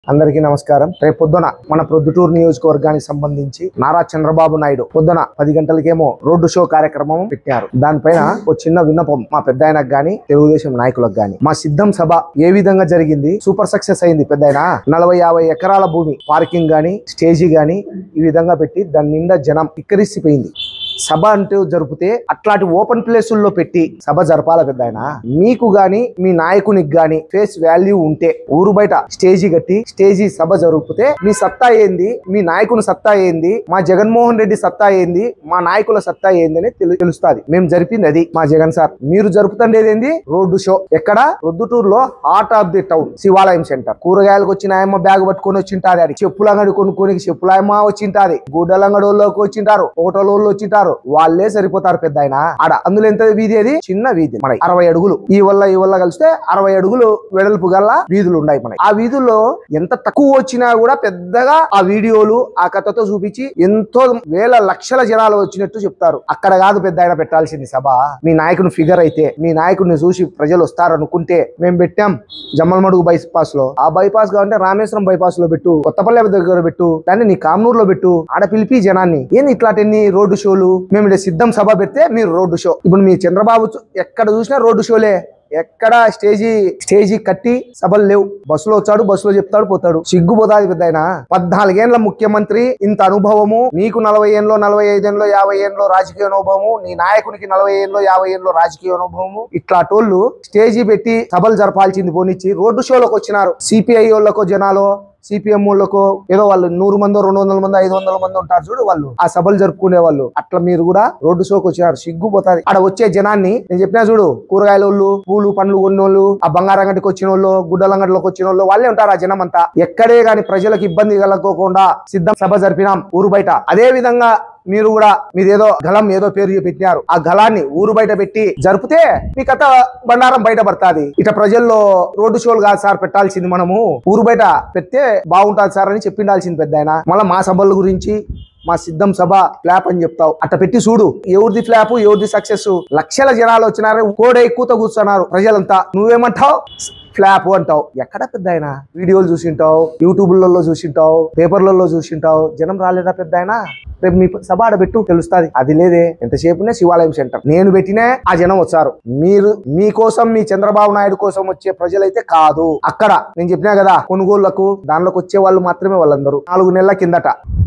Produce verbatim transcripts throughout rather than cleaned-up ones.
అందరికీ నమస్కారం. రేపు పొద్దున మన ప్రొద్దుటూరు నియోజకవర్గానికి సంబంధించి నారా చంద్రబాబు నాయుడు పొద్దున పది గంటలకేమో రోడ్డు షో కార్యక్రమం పెట్టారు. దానిపైన ఒక చిన్న విన్నపం మా పెద్ద ఆయనకు గాని తెలుగుదేశం నాయకులకు గాని, మా సిద్ధం సభ ఏ విధంగా జరిగింది, సూపర్ సక్సెస్ అయింది. పెద్ద ఆయన నలభై యాభై ఎకరాల భూమి పార్కింగ్ గాని స్టేజీ గాని ఈ విధంగా పెట్టి దాని నిండా జనం ఇక్కరిసిపోయింది. సభ అంటూ జరిపితే అట్లాంటి ఓపెన్ ప్లేసుల్లో పెట్టి సభ జరపాల. పెద్ద ఆయన మీకు గాని మీ నాయకునికి గాని ఫేస్ వాల్యూ ఉంటే ఊరు బయట స్టేజీ కట్టి స్టేజీ సభ జరిపితే మీ సత్తా ఏంది, మీ నాయకుని సత్తా ఏంది, మా జగన్మోహన్ రెడ్డి సత్తా ఏంది, మా నాయకుల సత్తా ఏంది అని తెలుస్తుంది. మేము జరిపింది అది. మా జగన్ సార్ మీరు జరుపుతుండేది ఏంది? Road show. ఎక్కడ? ప్రొద్దుటూరులో heart of the town Shivalayam centre. కూరగాయలకు వచ్చిన ఆయమ్మ బ్యాగ్ పట్టుకొని వచ్చింటారు, అది చెప్పుల అంగడి కొనుక్కొని చెప్పులాయమ్మ వచ్చింటారు, గుడ్డల అంగడిలోకి వచ్చింటారు, హోటల్ వచ్చింటారు. వాళ్ళే సరిపోతారు పెద్ద ఆయన ఆడ. అందులో ఎంత వీధి? అది చిన్న వీధి. మన అరవై అడుగులు ఈ వల్ల ఈ వల్ల కలిస్తే అరవై అడుగులు వెడల్పు గల వీధులు ఉన్నాయి మన. ఆ వీధుల్లో ఎంత తక్కువ వచ్చినా కూడా పెద్దగా ఆ వీడియోలు ఆ కథతో చూపించి ఎంతో వేల లక్షల జనాలు వచ్చినట్టు చెప్తారు. అక్కడ కాదు పెద్ద ఆయన పెట్టాల్సింది సభ. మీ నాయకుని ఫిగర్ అయితే, మీ నాయకుడిని చూసి ప్రజలు వస్తారు అనుకుంటే మేము పెట్టాం జమ్మలమడుగు బైపాస్ లో. ఆ బైపాస్ కావాలంటే రామేశ్వరం బైపాస్ లో పెట్టు, కొత్తపల్లె దగ్గర పెట్టు, కానీ నీ కామనూరులో పెట్టు. ఆడ పిలిపి జనాన్ని. ఏంది ఇట్లాంటి రోడ్డు షోలు? మేము సిద్ధం సభ పెడితే మీరు రోడ్డు షో. ఇప్పుడు మీ చంద్రబాబు ఎక్కడ చూసినా రోడ్డు షోలే. ఎక్కడ స్టేజీ స్టేజీ కట్టి సభలు లేవు. బస్సులో వచ్చాడు, బస్సులో చెప్తాడు, పోతాడు. సిగ్గుపోతాది పెద్ద ఆయన. పద్నాలుగేళ్ల ముఖ్యమంత్రి, ఇంత అనుభవము. నీకు నలభై ఏళ్ళలో నలభై ఐదేళ్ళలో యాభై ఏళ్ళలో రాజకీయ అనుభవము, నీ నాయకునికి నలభై ఏళ్ళలో యాభై ఏళ్ళలో రాజకీయ అనుభవము. ఇట్లాంటోళ్ళు స్టేజీ పెట్టి సభలు జరపాల్సింది పోనిచ్చి రోడ్డు షోలకు వచ్చినారు. సిపిఐ వాళ్ళకో జనాలు, సిపిఎం వాళ్ళకో ఏదో వాళ్ళు నూరు మందో రెండు వందల మంది ఐదు వందల మంది ఉంటారు చూడు, వాళ్ళు ఆ సభలు జరుపుకునే వాళ్ళు. అట్లా మీరు కూడా రోడ్డు షోకి వచ్చినారు. సిగ్గుపోతాది. అక్కడ వచ్చే జనాన్ని నేను చెప్పినా చూడు, కూరగాయల వాళ్ళు, పూలు పండ్లు కొన్నోళ్ళు, ఆ బంగారం అంగడికి వచ్చిన వాళ్ళు, గుడ్డల అంగడిలోకి వచ్చిన వాళ్ళు, వాళ్ళే ఉంటారు ఆ జనం అంతా. ఎక్కడే గాని ప్రజలకు ఇబ్బంది కలగకోకుండా సిద్ధం సభ జరిపినాం ఊరు బయట. అదే విధంగా మీరు కూడా మీరేదో గలం ఏదో పేరు పెట్టినారు, ఆ గలాన్ని ఊరు బయట పెట్టి జరిపితే మీ కథ బండారం బయట పడుతుంది. ఇట ప్రజల్లో రోడ్డు షోలు కాదు సార్ పెట్టాల్సింది, మనము ఊరు బయట పెడితే బాగుంటుంది సార్ అని చెప్పిండాల్సింది పెద్ద ఆయన. మళ్ళీ మా సభల గురించి మా సిద్ధం సభ ఫ్లాప్ అని చెప్తావు. అట్ట పెట్టి చూడు ఎవరిది ఫ్లాప్, ఎవరిది సక్సెస్. లక్షల జనాలు వచ్చినారు, కోడే ఎక్కువతో కూర్చున్నారు ప్రజలంతా. నువ్వేమంటావు? ఫ్లాప్ అంటావు. ఎక్కడ పెద్ద ఆయన? వీడియోలు చూసింటావు, యూట్యూబ్లలో చూసింటావు, పేపర్లలో చూసింటావు. జనం రాలేదా పెద్ద ఆయన? రేపు మీ సభ ఆడబెట్టు తెలుస్తుంది. అది లేదే. ఎంతసేపునే శివాలయం సెంటర్ నేను పెట్టినే ఆ జనం వచ్చారు. మీరు మీకోసం, మీ చంద్రబాబు నాయుడు కోసం వచ్చే ప్రజలైతే కాదు. అక్కడ నేను చెప్పినా కదా, కొనుగోళ్లకు దానిలోకి వచ్చే వాళ్ళు మాత్రమే. వాళ్ళందరూ నాలుగు నెలల కిందట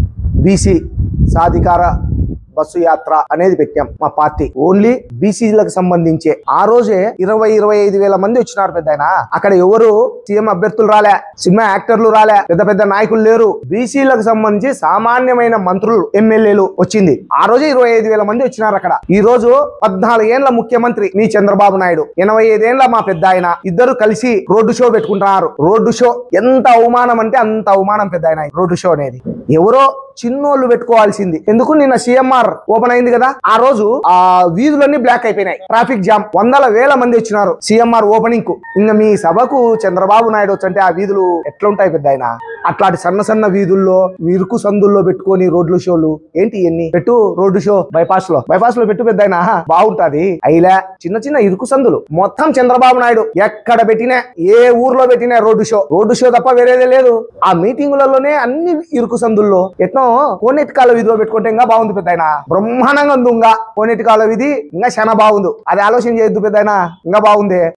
బీసీ సాధికార బస్సు యాత్ర అనేది పెట్టాం మా పార్టీ. ఓన్లీ బీసీలకు సంబంధించే. ఆ రోజే ఇరవై ఇరవై ఐదు వేల మంది వచ్చినారు పెద్ద ఆయన. అక్కడ ఎవరు సీఎం అభ్యర్థులు రాలే, సినిమా యాక్టర్లు రాలే, పెద్ద పెద్ద నాయకులు లేరు. బీసీలకు సంబంధించి సామాన్యమైన మంత్రులు, ఎమ్మెల్యేలు వచ్చింది. ఆ రోజే ఇరవై ఐదు వేల మంది వచ్చినారు అక్కడ. ఈ రోజు పద్నాలుగేళ్ల ముఖ్యమంత్రి మీ చంద్రబాబు నాయుడు, ఎనభై ఐదేళ్ల మా పెద్ద ఆయన, ఇద్దరు కలిసి రోడ్డు షో పెట్టుకుంటున్నారు. రోడ్డు షో ఎంత అవమానం అంటే అంత అవమానం పెద్ద ఆయన. రోడ్డు షో అనేది ఎవరో చిన్నోళ్ళు పెట్టుకోవాల్సింది. ఎందుకు? నిన్న సిఎంఆర్ ఓపెన్ అయింది కదా, ఆ రోజు ఆ వీధులన్నీ బ్లాక్ అయిపోయినాయి, ట్రాఫిక్ జామ్. వందల వేల మంది వచ్చినారు సిఎంఆర్ ఓపెనింగ్ కు. ఇంకా మీ సభకు చంద్రబాబు నాయుడు వచ్చంటే ఆ వీధులు ఎట్లుంటాయి పెద్ద ఆయన? అట్లాంటి సన్న సన్న వీధుల్లో, ఇరుకు సందుల్లో పెట్టుకొని రోడ్లు షోలు ఏంటి? ఎన్ని పెట్టు రోడ్డు షో బైపాస్ లో, బైపాస్ లో పెట్టు పెద్ద ఆయన, బాగుంటది. అయిలా చిన్న చిన్న ఇరుకు సందులు మొత్తం చంద్రబాబు నాయుడు ఎక్కడ పెట్టినా, ఏ ఊర్లో పెట్టినా రోడ్డు షో. రోడ్డు షో తప్ప వేరేదే లేదు. ఆ మీటింగులలోనే అన్ని ఇరుకు సందుల్లో ఎట్నో కోనేటి కాల వీధిలో పెట్టుకుంటే ఇంకా బాగుంది పెద్ద ఆయన. బ్రహ్మాండంగా ఉంది. ఇంకా కోనేటి కాల వీధి ఇంకా చాలా బాగుంది. అది ఆలోచన చేయొద్దు పెద్ద ఆయన, ఇంకా బాగుంది.